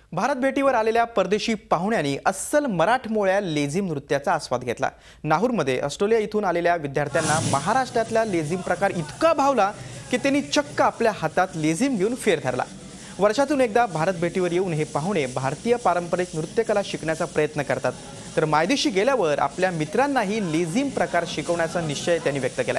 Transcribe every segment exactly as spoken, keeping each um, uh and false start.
भारत भेटीवर आलेल्या परदेशी पाहुण्यांनी अस्सल मराठमोळ्या लेझिम नृत्याचा आस्वाद घेतला। नाहूरमध्ये ऑस्ट्रेलिया इथून आलेल्या विद्यार्थ्यांना महाराष्ट्रातला लेझिम प्रकार इतका भावला की त्यांनी चक्क आपल्या हातात लेझिम घेऊन फेर धरला। वर्षातून एकदा भारत भेटीवर येऊन हे पाहुणे भारतीय पारंपरिक नृत्यकला शिकण्याचा प्रयत्न करतात, तर मायदेशी गेल्यावर आपल्या मित्रांनाही लेझिम प्रकार शिकवण्याचा निश्चय त्यांनी व्यक्त केलाय।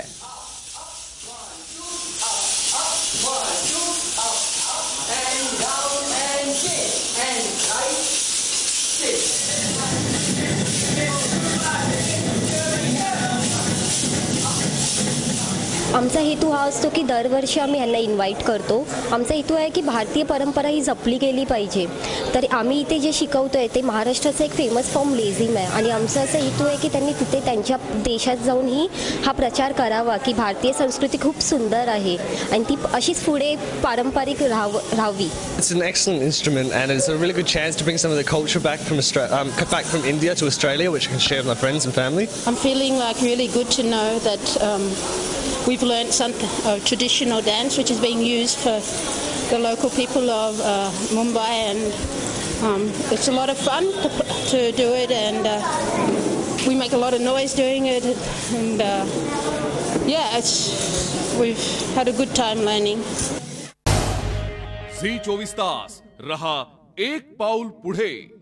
आमचा हेतू हा असतो की दरवर्षी आम्ही यांना इन्व्हाइट करतो। आमचा हेतू आहे की भारतीय परंपरा ही जपली गेली पाहिजे। तर आम्ही इथे जे शिकवतोय ते महाराष्ट्राचं एक फेमस फॉर्म लेझिम आहे आणि आमचा असा हेतू आहे की त्यांनी तिथे त्यांच्या देशात जाऊनही हा प्रचार करावा की भारतीय संस्कृती खूप सुंदर आहे आणि ती अशीच पुढे पारंपरिक राहाव राहावी। It's an excellent instrument and it's a really good chance to bring some of the culture back from Australia, um, back from India to Australia, which I can share with my friends and family. I'm feeling like really good to know that um, we've learnt some uh, traditional dance which is being used for the local people of uh, Mumbai, and um, it's a lot of fun to, to do it, and uh, we make a lot of noise doing it, and uh, yeah, it's, we've had a good time learning. झी चोवीस तास रहा एक पाऊल पुढे।